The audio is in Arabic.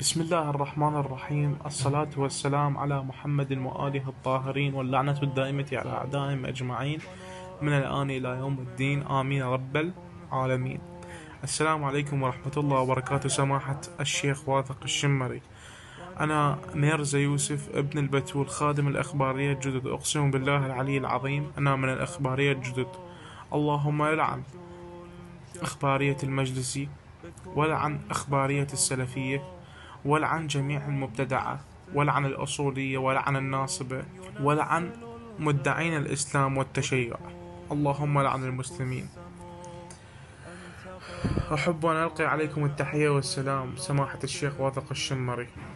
بسم الله الرحمن الرحيم. الصلاة والسلام على محمد وآله الطاهرين، واللعنة الدائمة على أعدائهم أجمعين من الآن إلى يوم الدين، آمين رب العالمين. السلام عليكم ورحمة الله وبركاته. سماحة الشيخ واثق الشمري، أنا ميرزا يوسف ابن البتول، خادم الأخبارية الجدد. أقسم بالله العلي العظيم أنا من الأخبارية الجدد. اللهم لعن أخبارية المجلسي، ولعن أخبارية السلفية، ولعن جميع المبتدعة، ولعن الأصولية، ولعن الناصبة، ولعن مدعين الإسلام والتشيع. اللهم لعن المسلمين. أحب أن ألقي عليكم التحية والسلام سماحة الشيخ واثق الشمري.